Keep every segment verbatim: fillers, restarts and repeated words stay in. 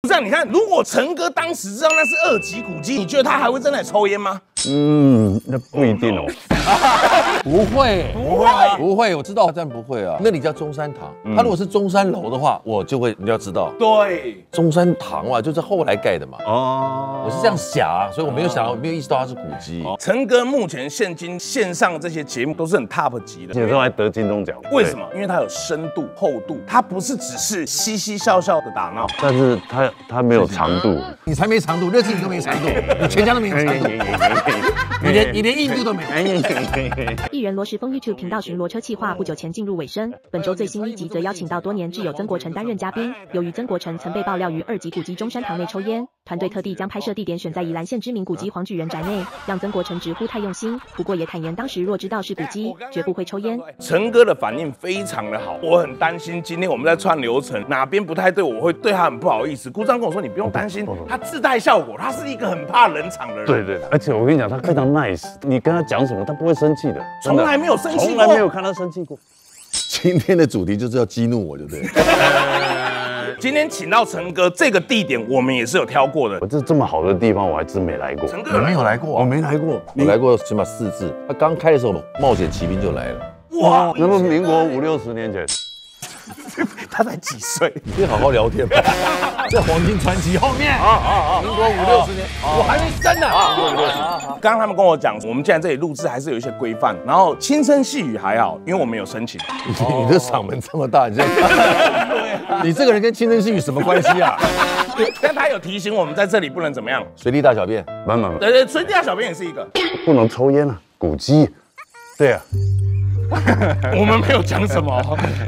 这样你看，如果陈哥当时知道那是二级古迹，你觉得他还会真的抽烟吗？ 嗯，那不一定哦。 不会， 不会， 不会，我知道，但不会啊。那里叫中山堂，它如果是中山楼的话，我就会，你要知道， 对， 中山堂嘛，就是后来盖的嘛。 哦， 我是这样想啊，所以我没有想到，没有意识到它是古迹。 陈哥目前现今线上这些节目都是很 top 级的， 有时候还得金钟奖。 为什么？因为它有深度、厚度，它不是只是嘻嘻笑笑的打闹， 但是它它没有长度。 你才没长度，热气你都没长度，你全家都没有长度，你连你连硬度都没有。 艺人罗时丰 YouTube 频道巡逻车企划不久前进入尾声，本周最新一集则邀请到多年挚友曾国城担任嘉宾。由于曾国城曾被爆料于二级古迹中山堂内抽烟，团队特地将拍摄地点选在宜兰县知名古迹黄举人宅内，让曾国城直呼太用心。不过也坦言当时若知道是古迹，绝不会抽烟。 陈哥的反应非常的好，我很担心今天我们在串流程哪边不太对，我会对他很不好意思。姑丈跟我说你不用担心，他自带效果，他是一个很怕冷场的人。 对对，而且我跟你讲，他非常 nice， 你跟他讲什么，他不会生气的， 从来没有生气过， 从来没有看他生气过。 今天的主题就是要激怒我，对不对？ 今天请到陈哥这个地点，我们也是有挑过的。 我这这么好的地方，我还真没来过。 陈哥没有来过， 我没来过， 我来过起码四次。他刚开的时候，冒险骑兵就来了。 哇， 那么民国五六十年前， 他才几岁？ 你可以好好聊天吧。在黄金传奇后面，啊啊啊！民国五六十年，我还没生呢。 刚刚他们跟我讲，我们既然这里录制还是有一些规范，然后轻声细语还好，因为我们有申请。 你的嗓门这么大，你这你这个人跟轻声细语什么关系啊？ 但他有提醒我们在这里不能怎么样， 随地大小便。 慢慢慢， 对对，随地大小便也是一个， 不能抽烟啊，古迹。对啊。 我们没有讲什么。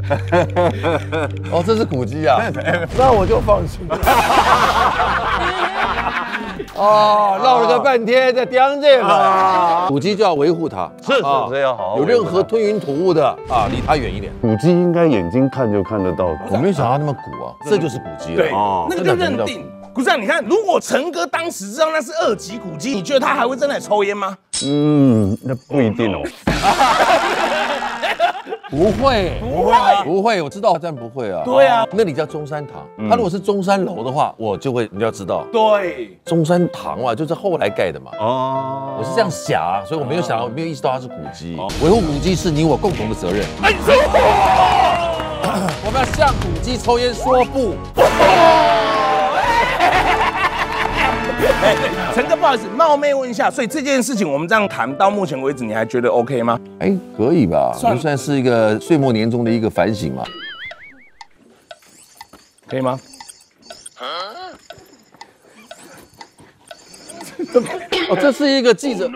哦，这是古迹啊，那我就放心了。哦，绕了个半天在刁这个，古迹就要维护它， 是是，这要好好。 有任何吞云吐雾的啊，离它远一点。 古迹应该眼睛看就看得到的。 我没想到那么古啊，这就是古迹了。 对，那个就认定。不是，你看，如果陈哥当时知道那是二级古迹，你觉得他还会真的抽烟吗？ 嗯，那不一定哦。 不会， 不会， 不会，我知道，但不会啊。 对啊， 那里叫中山堂，它如果是中山楼的话，我就会，你要知道， 对， 中山堂嘛，就是后来盖的嘛。 哦， 我是这样想啊，所以我没有想到，没有意识到它是古迹。维护古迹是你我共同的责任。 哎，错！ 我们要向古迹抽烟说不。 哎，陈哥，不好意思，冒昧问一下，所以这件事情我们这样谈到目前为止，你还觉得 OK 吗？ 哎，可以吧？算算是一个岁末年终的一个反省嘛， 可以吗？ 哦，这是一个记者，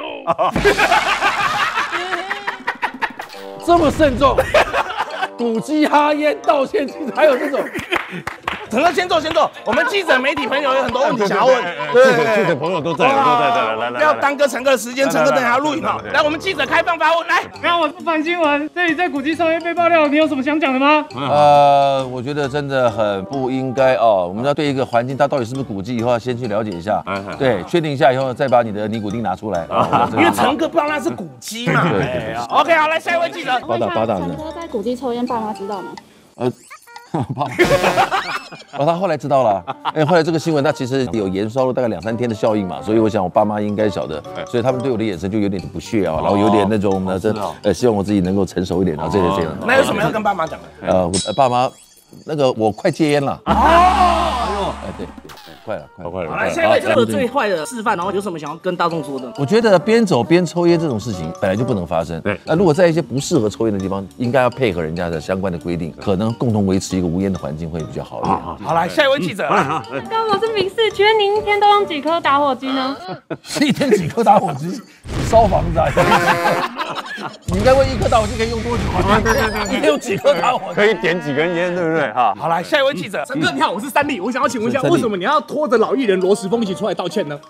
这么慎重，古迹哈烟道歉记者，还有这种。 陈哥，先坐，先坐。我们记者、媒体朋友有很多问题想要问。 对，记者朋友都在，都在，来来来， 不要耽搁陈哥的时间，陈哥等下要录影哈。来，我们记者开放发问，来。 没有，我是反新闻，这里在古迹抽烟被爆料，你有什么想讲的吗？ 呃，我觉得真的很不应该哦。我们要对一个环境，它到底是不是古迹，以后要先去了解一下，对，确定一下以后，再把你的尼古丁拿出来。 因为陈哥不知道那是古迹嘛。 对 OK， 好，来下一位记者。 八大八大陈哥在古迹抽烟，爸妈知道吗？ 呃。哦，他后来知道了，哎，后来这个新闻他其实有延烧了大概两三天的效应嘛，所以我想我爸妈应该晓得，所以他们对我的眼神就有点不屑啊，然后有点那种呢，这呃希望我自己能够成熟一点，然后这类这样。 那有什么要跟爸妈讲的？ 呃，爸妈，那个我快戒烟了。哦，哎对，快了，快了，快了。 好，来下一位， 这个最坏的示范，然后有什么想要跟大众说的？ 我觉得边走边抽烟这种事情本来就不能发生。对，那如果在一些不适合抽烟的地方，应该要配合人家的相关的规定，可能共同维持一个无烟的环境会比较好一点。 好，来下一位记者。 刚我是民事，请问您一天都用几颗打火机呢？ 一天几颗打火机？烧房子啊？你应该问一颗打火机可以用多久？对对对，一天有几颗打火机？ 可以点几根烟，对不对？哈， 好，来下一位记者。 陈哥你好，我是三立，我想要请问一下，为什么你要拖着老艺人罗时丰一起出来道歉呢？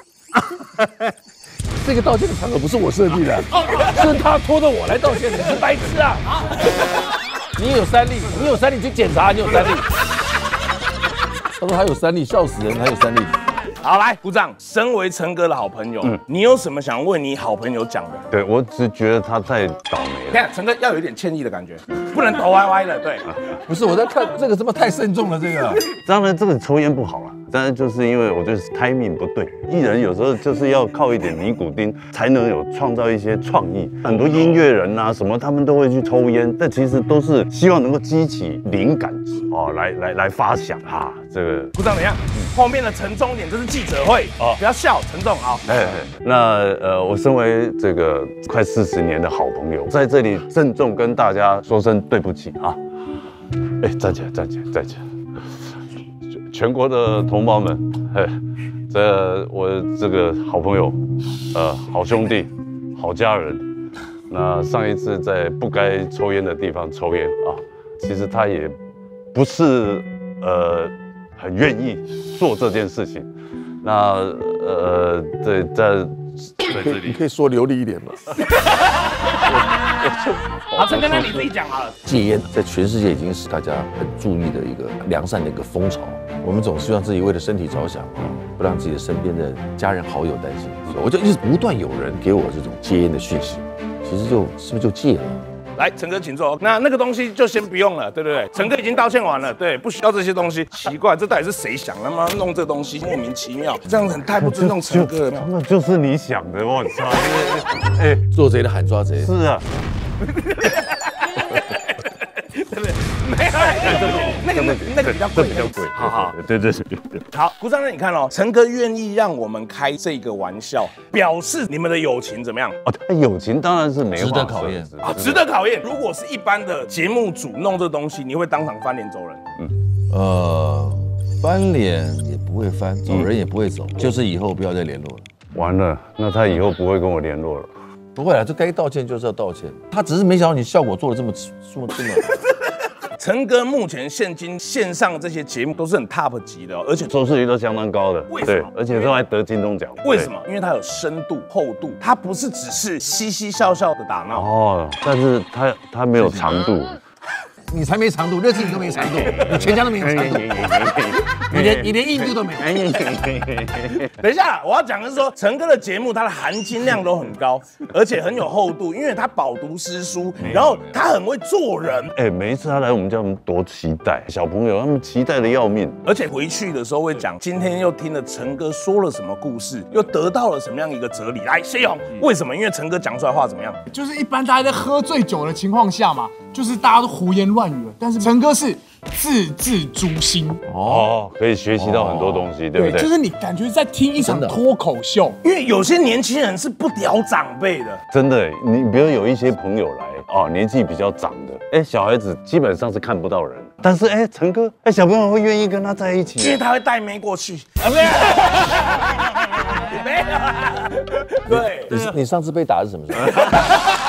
这个道歉的场合不是我设计的，是他拖着我来道歉的，你是白痴啊！你有三例，你有三例，你去检查，你有三例。他说他有三例，笑死人，他有三例。 好，来鼓掌。身为陈哥的好朋友，嗯，你有什么想问你好朋友讲的？ 对我只觉得他太倒霉了。 看陈哥要有一点歉意的感觉，不能头歪歪的。对， 不是我在看这个，怎么太慎重了？这个， 当然这个抽烟不好了， 但是就是因为我觉得 timing 不对，艺人有时候就是要靠一点尼古丁才能有创造一些创意。很多音乐人啊什么，他们都会去抽烟，但其实都是希望能够激起灵感哦，来来来发想啊，这个。 鼓掌怎样？后面的沉重点，这是记者会哦，不要笑，沉重好。 哎，那呃，我身为这个快四十年的好朋友，在这里郑重跟大家说声对不起啊！哎，站起来，站起来，站起来！全国的同胞们，哎，这我这个好朋友，呃，好兄弟，好家人，那上一次在不该抽烟的地方抽烟啊，其实他也不是呃很愿意做这件事情。那呃，对，在在这里， 你可以说流利一点吗？ 好，陈哥，那你自己讲好了。 戒烟在全世界已经是大家很注意的一个良善的一个风潮。我们总希望自己为了身体着想啊，不让自己的身边的家人好友担心。所以我就一直不断有人给我这种戒烟的讯息，其实就是不是就戒了？ 来，陈哥请坐。那那个东西就先不用了，对不对？陈哥已经道歉完了，对，不需要这些东西。奇怪，这到底是谁想他妈弄这东西？莫名其妙，这样很太不尊重陈哥了。 那就是你想的，我操！ 哎，做贼的喊抓贼。 是啊。 对不对？没有，那个那个那个比较贵，比较贵。好好， 对对对。 好，鼓掌，你看哦，陈哥愿意让我们开这个玩笑，表示你们的友情怎么样？ 哦，他友情当然是没值得考验啊，值得考验。如果是一般的节目组弄这东西，你会当场翻脸走人？ 嗯，呃，翻脸也不会翻，走人也不会走，就是以后不要再联络了。 完了，那他以后不会跟我联络了。 不会啊，这该道歉就是要道歉。他只是没想到你效果做的这么这么这么。 陈哥目前现今线上这些节目都是很 top 级的、哦，而且收视率都相当高的。 为什么？ 对，而且都还得金钟奖。 为什么？因为它有深度、厚度，它不是只是嘻嘻笑笑的打闹。 哦，但是它它没有长度。 你才没长度，认识你都没长度，你全家都没有长度，你连你连硬度都没有。 等一下，我要讲的是说，陈哥的节目它的含金量都很高，而且很有厚度，因为他饱读诗书，然后他很会做人。 哎，每一次他来我们家，我们多期待，小朋友他们期待的要命。 而且回去的时候会讲，今天又听了陈哥说了什么故事，又得到了什么样一个哲理。来，谢勇，为什么？因为陈哥讲出来话怎么样？ 就是一般大家在喝醉酒的情况下嘛，就是大家都胡言乱语了，但是陈哥是字字诛心哦，可以学习到很多东西，对不对？ 就是你感觉在听一场脱口秀， 因为有些年轻人是不屌长辈的， 真的。你比如有一些朋友来哦，年纪比较长的，哎，小孩子基本上是看不到人，但是哎，陈哥，哎，小朋友会愿意跟他在一起， 因为他会带妹过去。啊，没有，没有，对。 你你上次被打是什么时候？